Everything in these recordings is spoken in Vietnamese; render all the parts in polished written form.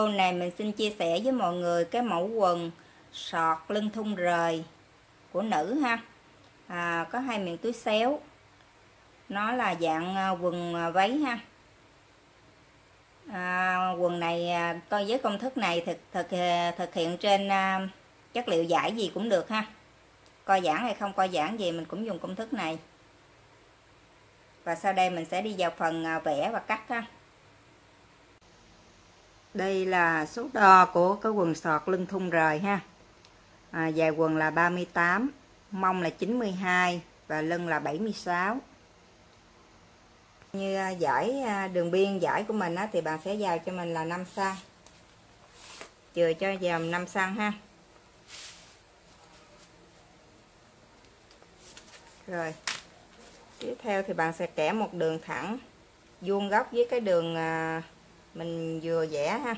Video này mình xin chia sẻ với mọi người cái mẫu quần sọt lưng thun rời của nữ ha. Có hai miệng túi xéo, nó là dạng quần váy ha. Quần này coi với công thức này thực hiện trên chất liệu vải gì cũng được ha, co giãn hay không co giãn gì mình cũng dùng công thức này. Và sau đây mình sẽ đi vào phần vẽ và cắt ha. Đây là số đo của cái quần sọt lưng thun rời ha. Dài quần là 38, mông là 92 và lưng là 76. Như dải đường biên dải của mình thì bạn sẽ vào cho mình là 5 cm, chừa cho vào 5 cm ha. Rồi tiếp theo thì bạn sẽ kẻ một đường thẳng vuông góc với cái đường mình vừa vẽ ha.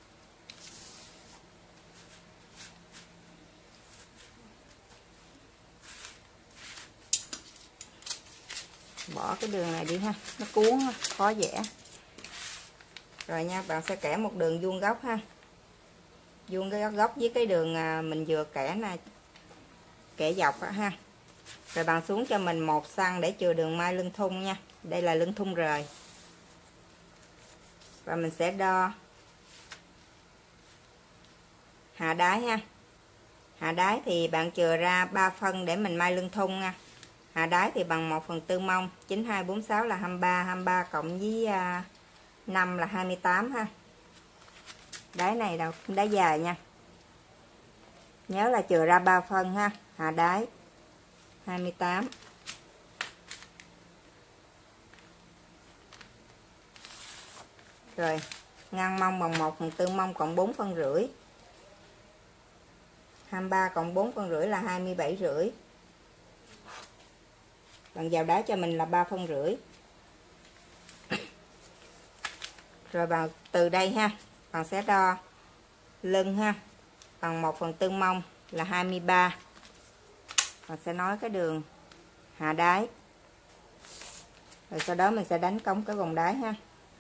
Bỏ cái đường này đi ha, nó cuốn khó vẽ. Rồi nha, bạn sẽ kẻ một đường vuông góc ha, vuông cái góc với cái đường mình vừa kẻ nè, kẻ dọc ha. Rồi bạn xuống cho mình 1 cm để chừa đường may lưng thun nha. Đây là lưng thun rời. Và mình sẽ đo hạ đáy ha. Hạ đáy thì bạn chừa ra 3 phân để mình may lưng thun nha. Hạ đáy thì bằng 1/4 mông, 92 46 là 23, 23 cộng với 5 là 28 ha. Đáy này đâu đáy dài nha. Nhớ là chừa ra 3 phân ha. Hạ đáy 28. Rồi ngăn mông bằng 1/4 mông cộng 4 phân rưỡi. 23 cộng 4 phân rưỡi là 27 rưỡi. Bạn vào đáy cho mình là 3 phân rưỡi. Rồi bạn từ đây ha, bạn sẽ đo lưng ha, bằng 1/4 mông là 23. Bạn sẽ nối cái đường hạ đáy. Rồi sau đó mình sẽ đánh cống cái vòng đáy ha.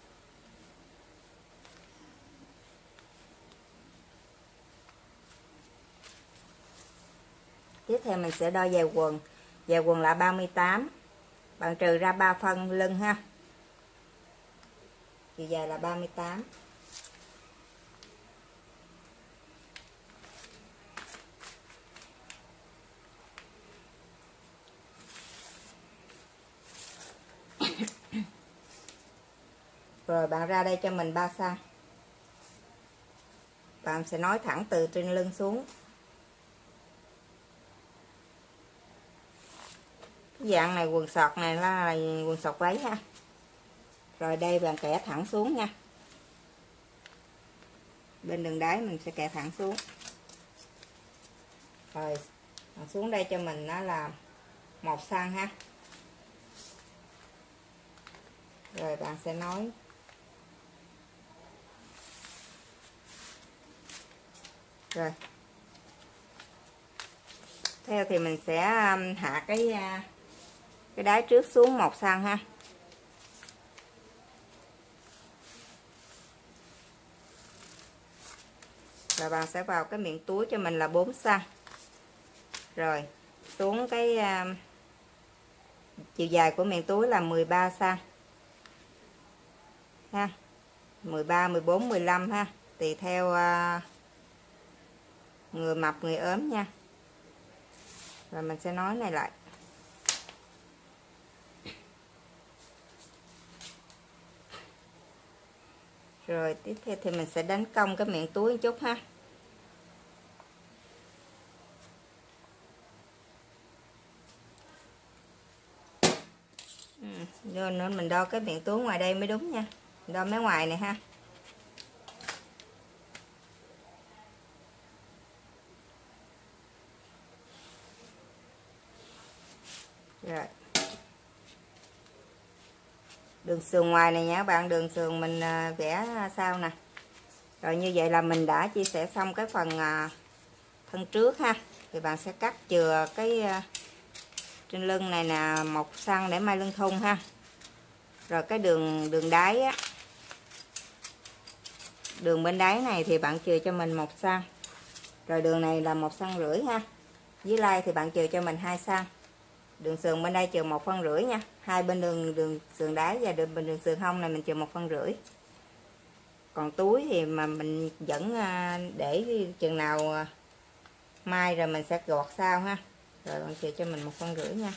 Tiếp theo mình sẽ đo dài quần. Dài quần là 38. Bạn trừ ra 3 phân lưng ha. Chiều dài là 38. Rồi bạn ra đây cho mình 3 cm. Bạn sẽ nối thẳng từ trên lưng xuống. Cái dạng này quần sọt này là quần sọt váy ha. Rồi đây bạn kẻ thẳng xuống nha. Bên đường đáy mình sẽ kẻ thẳng xuống. Rồi xuống đây cho mình nó là 1 cm ha. Rồi bạn sẽ nối. Rồi theo thì mình sẽ hạ cái đáy trước xuống 1 cm ha. Rồi bạn sẽ vào cái miệng túi cho mình là 4 cm. Rồi xuống cái chiều dài của miệng túi là 13 cm ha. 13, 14, 15 ha, tùy theo người mập người ốm nha. Rồi mình sẽ nối này lại. Rồi tiếp theo thì mình sẽ đánh cong cái miệng túi một chút ha. Nên mình đo cái miệng túi ngoài đây mới đúng nha. Đo mấy ngoài này ha. Rồi đường sườn ngoài này nha các bạn, đường sườn mình vẽ sau nè. Rồi như vậy là mình đã chia sẻ xong cái phần thân trước ha. Thì bạn sẽ cắt chừa cái trên lưng này nè 1 cm để may lưng thun ha. Rồi cái đường đáy á, Đường bên đáy này thì bạn chừa cho mình 1 xăng. Rồi đường này là 1,5 cm ha. Dưới lai thì bạn chừa cho mình 2 xăng. Đường sườn bên đây chừa 1,5 cm nha. Hai bên đường sườn đáy và đường sườn hông này mình chừa 1,5 cm. Còn túi thì mà mình vẫn để chừng nào mai rồi mình sẽ gọt sau ha. Rồi bạn chừa cho mình 1,5 cm nha.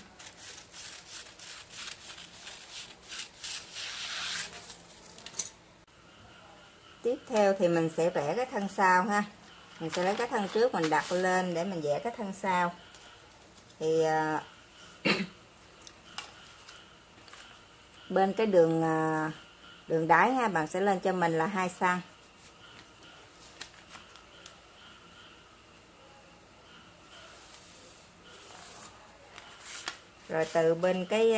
Tiếp theo thì mình sẽ vẽ cái thân sau ha. Mình sẽ lấy cái thân trước mình đặt lên để mình vẽ cái thân sau. Thì bên cái đường đáy ha, bạn sẽ lên cho mình là 2 xăng. Rồi từ bên cái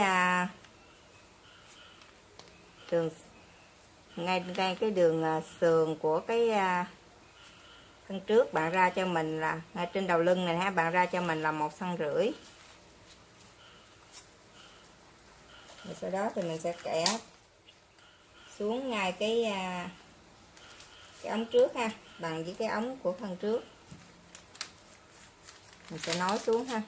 đường ngay cái đường sườn của cái thân trước bạn ra cho mình là ngay trên đầu lưng này ha, bạn ra cho mình là 1,5 cm. Rồi sau đó thì mình sẽ kẻ xuống ngay cái ống trước ha, bằng với cái ống của thân trước. Mình sẽ nối xuống ha.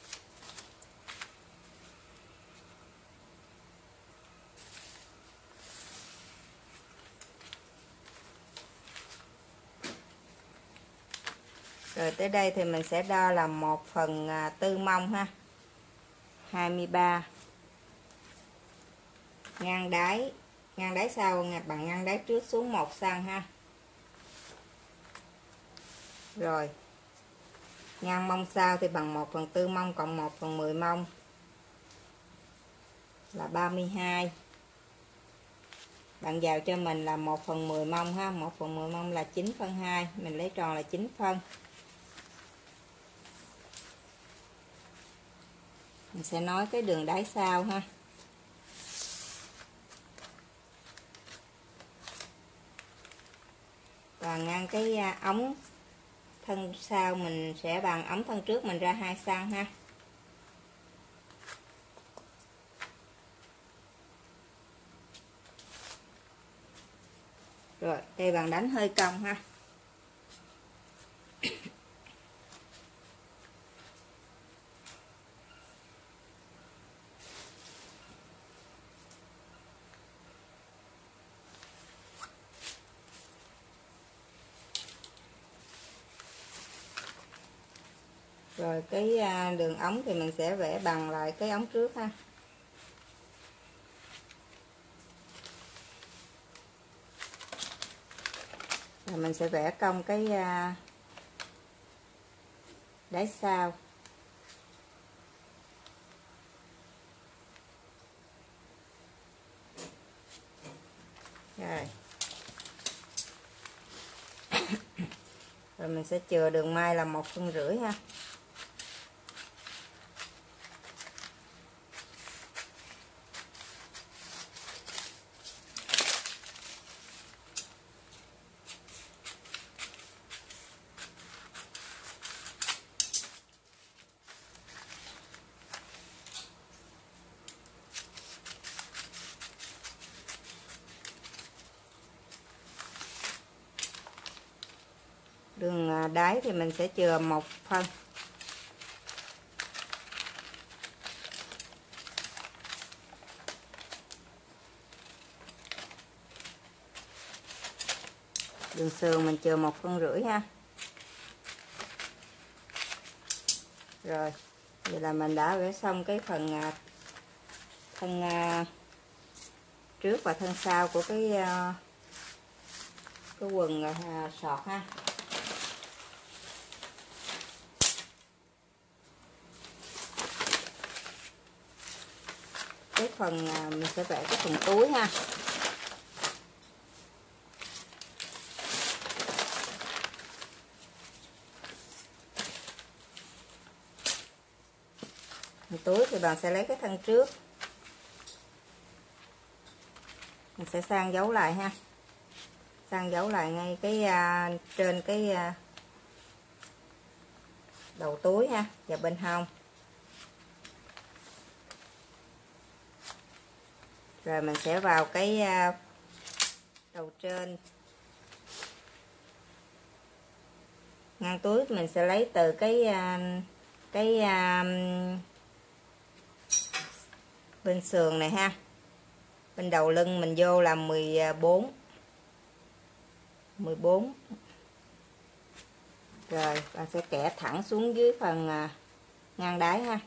Rồi tới đây thì mình sẽ đo là 1/4 mông ha. 23. Ngang đáy sau bằng ngang đáy trước xuống 1 cm ha. Rồi ngang mông sau thì bằng 1/4 mông cộng 1/10 mông là 32. Bạn vào cho mình là 1/10 mông ha, 1/10 mông là 9/2, mình lấy tròn là 9 phân. Mình sẽ nối cái đường đáy sau ha. Và ngang cái ống thân sau mình sẽ bằng ống thân trước mình ra 2 xăng ha. Rồi đây bạn đánh hơi cong ha. Rồi cái đường ống thì mình sẽ vẽ bằng lại cái ống trước ha. Rồi mình sẽ vẽ cong cái đáy sau. Rồi. Rồi mình sẽ chừa đường may là 1,5 cm ha. Đường đáy thì mình sẽ chừa 1 phân. Đường sườn mình chừa 1,5 phân ha. Rồi vậy là mình đã vẽ xong cái phần thân trước và thân sau của cái quần sọt ha. Cái phần mình sẽ vẽ cái phần túi ha. Phần túi thì bạn sẽ lấy cái thân trước, mình sẽ sang dấu lại ha, sang dấu lại ngay cái trên cái đầu túi ha và bên hông. Rồi mình sẽ vào cái đầu trên Ngang túi mình sẽ lấy từ cái bên sườn này ha, bên đầu lưng mình vô là 14. Rồi bạn sẽ kẻ thẳng xuống dưới phần ngang đáy ha.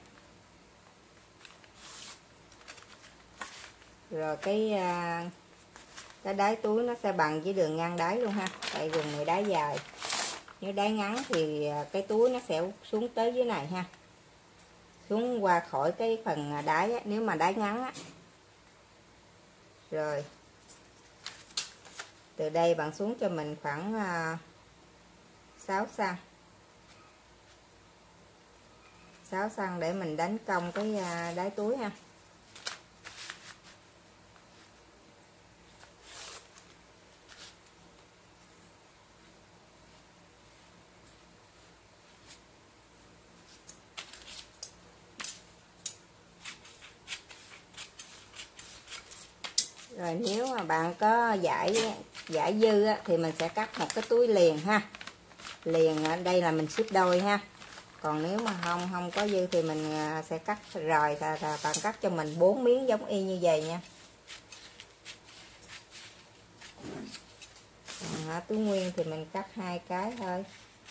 Rồi cái đáy túi nó sẽ bằng với đường ngang đáy luôn ha, tại đường này đáy dài. Nếu đáy ngắn thì cái túi nó sẽ xuống tới dưới này ha, xuống qua khỏi cái phần đáy á, nếu mà đáy ngắn á. Rồi từ đây bạn xuống cho mình khoảng 6 cm, 6 cm để mình đánh cong cái đáy túi ha. Rồi nếu mà bạn có giải dư á, thì mình sẽ cắt một cái túi liền ha. Liền ở đây là mình ship đôi ha. Còn nếu mà không có dư thì mình sẽ cắt rồi, bạn cắt cho mình 4 miếng giống y như vậy nha. Túi nguyên thì mình cắt 2 cái thôi.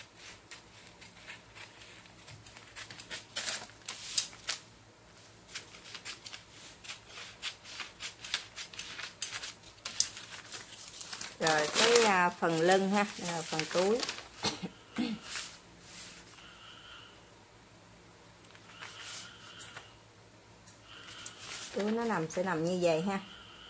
Rồi cái phần lưng ha, phần túi. Túi nó sẽ nằm như vậy ha.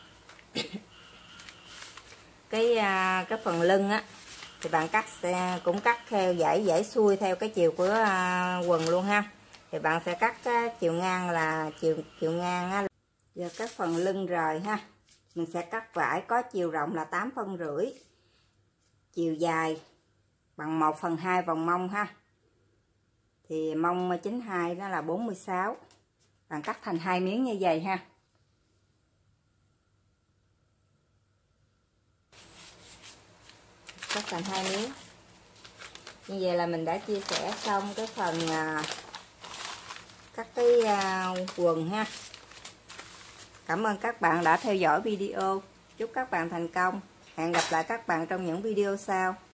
Cái phần lưng á thì bạn cũng cắt theo dãy xuôi theo cái chiều của quần luôn ha. Thì bạn sẽ cắt chiều ngang là chiều ngang á. Giờ các phần lưng rồi ha, mình sẽ cắt vải có chiều rộng là 8,5 phân, chiều dài bằng 1/2 vòng mông ha. Thì mông 92 nó là 46. Bạn cắt thành 2 miếng như vậy ha. Cắt thành 2 miếng. Như vậy là mình đã chia sẻ xong cái phần cắt cái quần ha. Cảm ơn các bạn đã theo dõi video. Chúc các bạn thành công. Hẹn gặp lại các bạn trong những video sau.